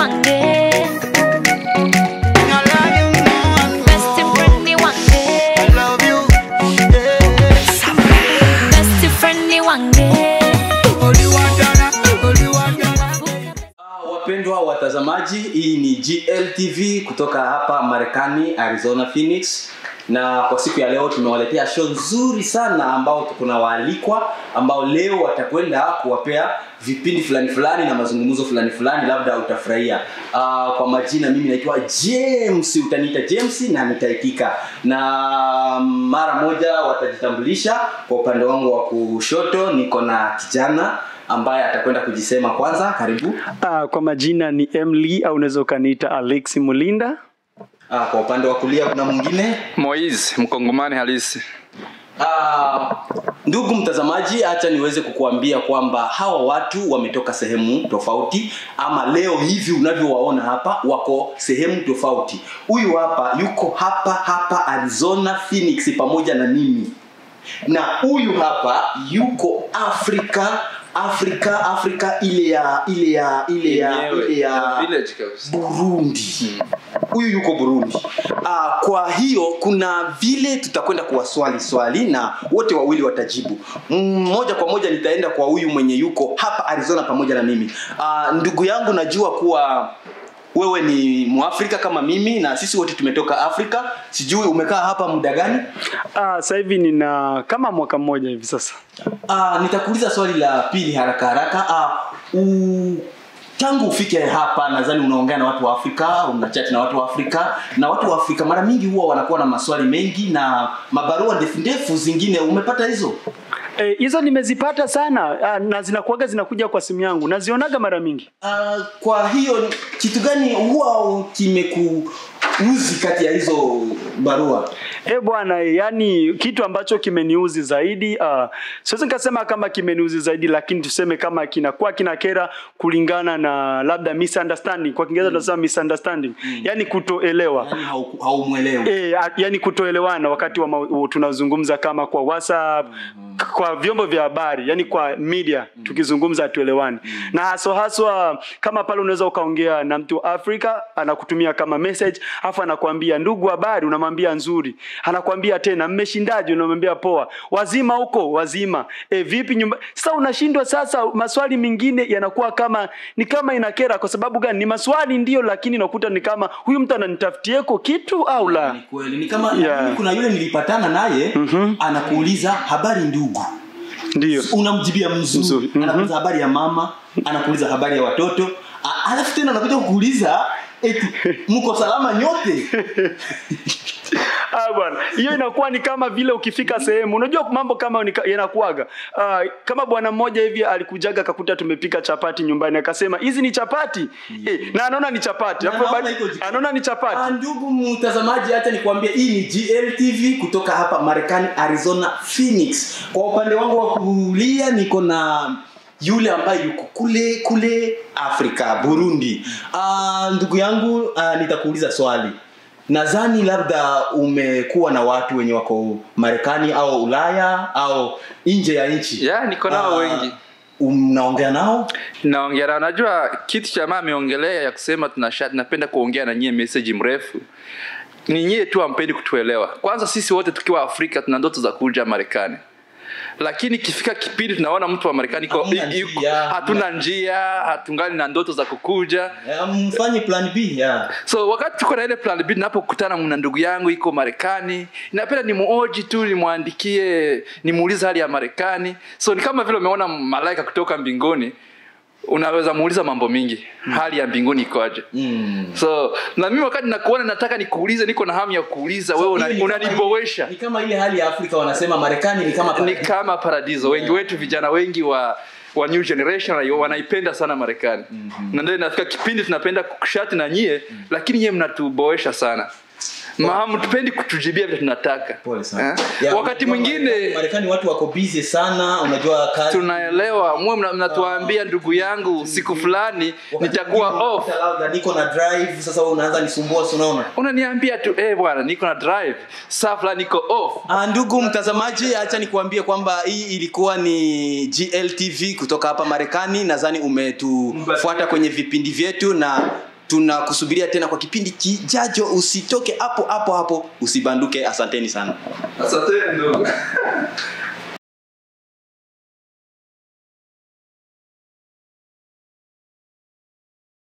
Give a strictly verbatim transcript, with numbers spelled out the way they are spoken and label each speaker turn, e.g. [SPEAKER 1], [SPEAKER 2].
[SPEAKER 1] one day. Best friendly one day.
[SPEAKER 2] I love you. Yeah.
[SPEAKER 1] Best friendly one day.
[SPEAKER 2] Only one dollar, only one dollar.
[SPEAKER 3] Wapendwa watazamaji, hii ni G L T V kutoka hapa Marekani, Arizona, Phoenix. Na kwa siku ya leo tumewaletea show nzuri sana ambao kuna waalikwa ambao leo watakwenda kuwapea vipindi fulani fulani na mazungumzo fulani fulani, labda utafurahia. Uh, kwa majina mimi naitwa James, utaniita James na nitaitika. Na mara moja watajitambulisha. Kwa upande wangu wa kushoto niko na kijana ambaye atakwenda kujisema kwanza. Karibu.
[SPEAKER 4] Uh, kwa majina ni Emily au unaweza kaniita Alex Mulinda.
[SPEAKER 3] Ah, kwa upande wa kulia kuna mwingine
[SPEAKER 5] Moiz, mkongomani halisi.
[SPEAKER 3] Ah, ndugu mtazamaji, acha niweze kukuambia kwamba hawa watu wametoka sehemu tofauti, ama leo hivi unavyowaona hapa wako sehemu tofauti. Huyu hapa yuko hapa hapa Arizona, Phoenix pamoja na mimi. Na huyu hapa yuko Afrika Afrika Afrika ile ya ile ya ile ya ile ya
[SPEAKER 5] village house
[SPEAKER 3] Burundi. Huyu yuko Burundi. Ah, kwa hiyo kuna vile tutakwenda kuwaswali swali na wote wawili watajibu. Mmoja kwa moja nitaenda kwa huyu mwenye yuko hapa Arizona pamoja na mimi. Ah, ndugu yangu, najua kuwa wewe ni Muafrika kama mimi na sisi wote tumetoka Afrika. Sijui umekaa hapa muda gani?
[SPEAKER 4] Ah, sasa hivi nina kama mwaka mmoja hivi sasa.
[SPEAKER 3] Ah, nitakuuliza swali la pili haraka haraka. Ah, u tangu ufike hapa nadhani unaongea na watu wa Afrika, unachat na watu wa Afrika, na watu wa Afrika mara mingi huwa wanakuwa na maswali mengi na mabarua ndefu ndefu zingine. Umepata hizo?
[SPEAKER 4] Eh, hizo nimezipata sana. Ah, na zinakuaga zinakuja kwa simu yangu. Nazionaga mara mingi.
[SPEAKER 3] Ah, kwa hiyo kitu gani huwa kimekuuzi kati ya hizo barua?
[SPEAKER 4] Eh bwana, yani kitu ambacho kimeniuzi zaidi, uh, siwezi nikasema kama kimeniuzi zaidi, lakini tuseme kama kinakuwa kinakera kulingana na labda misunderstanding. Kwa Kiingereza tunasema mm. misunderstanding. Mm. Yani kutoelewa.
[SPEAKER 3] Yani haumuelewi.
[SPEAKER 4] Eh, yani kutoelewana wakati wa tunazungumza kama kwa WhatsApp, mm. kwa vyombo vya habari, yani kwa media, mm. tukizungumza tuelewani. Mm. Na haso haswa kama pale unaweza ukaongea na mtu wa Afrika, anakutumia kama message, afa anakuambia ndugu habari, unamwambia nzuri. Anakuambia tena mmeshindaje, unamwambia poa. Wazima huko, wazima. E, vipi nyumba? Sasa unashindwa sasa, maswali mengine yanakuwa kama ni kama inakera. Kwa sababu gani? Ni maswali ndio, lakini nakuta ni kama huyu mtu ananitafutieko kitu au la.
[SPEAKER 3] Ni kweli. Ni kama
[SPEAKER 4] yeah.
[SPEAKER 3] kuna yule nilipatana naye, mm -hmm. anakuuliza habari ndugu.
[SPEAKER 4] Ndio.
[SPEAKER 3] Unamjibia mzuri. Mm -hmm. Anakuuliza habari ya mama, anakuuliza habari ya watoto. Alafu tena anakuja kukuuliza eti mko salama nyote.
[SPEAKER 4] Ah bwana, hiyo inakuwa ni kama vile ukifika sehemu, unajua mambo kama yanakuaga. Uh, kama bwana mmoja hivi alikujaga akakuta tumepika chapati nyumbani, akasema hizi ni chapati. Yeah. Eh, na anaona ni chapati. Hapo anaona ni chapati.
[SPEAKER 3] Ah, ndugu mtazamaji, acha nikwambie hii ni G L T V kutoka hapa Marekani, Arizona, Phoenix. Kwa upande wangu wa kulia niko na yule ambaye yuko kule kule Afrika, Burundi. Ah, ndugu yangu, uh, nitakuuliza swali. Nadhani labda umekuwa na watu wenye wako Marekani au Ulaya au nje ya nchi.
[SPEAKER 5] Yeah, niko nao uh, wengi.
[SPEAKER 3] Unaongea nao?
[SPEAKER 5] Naongea nao. Najua kitu cha mama ameongelea ya kusema tunashat napenda kuongea na nyie message mrefu. Ni nyie tu ampendi kutuelewa. Kwanza sisi wote tukiwa Afrika tuna ndoto za kuja Marekani. Lakini kifika kipindi tunaona mtu wa Marekani kwa hatuna njia, hatungali na ndoto za kukuja.
[SPEAKER 3] Mfanye plan B ya.
[SPEAKER 5] So wakati tuko na ile plan B, ninapokutana na ndugu yangu iko Marekani, ninapenda nimuoji tu, nimwandikie, nimuulize hali ya Marekani. So ni kama vile umeona malaika kutoka mbinguni, unaweza muuliza mambo mingi. Mm. Hali ya mbinguni ikoje? Mm. So na mimi wakati nakuona nataka nikuulize, niko na hamu ya kuuliza, so, wewe unaniboresha.
[SPEAKER 3] Ni kama ile hali ya Afrika wanasema Marekani ni kama
[SPEAKER 5] paradiso. Ni kama paradiso. Yeah. Wengi wetu vijana wengi wa wa new generation wanaipenda sana Marekani. Mm -hmm. Na ndio nafika kipindi tunapenda kukushati na nyie, mm. lakini nyie mnatuboresha sana. Mahamu tupendi kutujibia vile tunataka.
[SPEAKER 3] Pole sana.
[SPEAKER 5] Yeah, wakati mwingine
[SPEAKER 3] Marekani watu wako busy sana, unajua kazi.
[SPEAKER 5] Tunaelewa, mwe mnatuambia uh, ndugu yangu siku fulani nitakuwa off.
[SPEAKER 3] Niko na drive, sasa wewe unaanza nisumbua, unaona?
[SPEAKER 5] Unaniambia tu eh bwana niko na drive, saa fulani niko off.
[SPEAKER 3] Ah, ndugu mtazamaji, acha nikuambie kwamba hii ilikuwa ni G L T V kutoka hapa Marekani. Nadhani umetufuata kwenye vipindi vyetu na tunakusubiria tena kwa kipindi kijacho. Usitoke hapo hapo hapo, usibanduke. Asanteni sana.
[SPEAKER 5] Asante ndugu.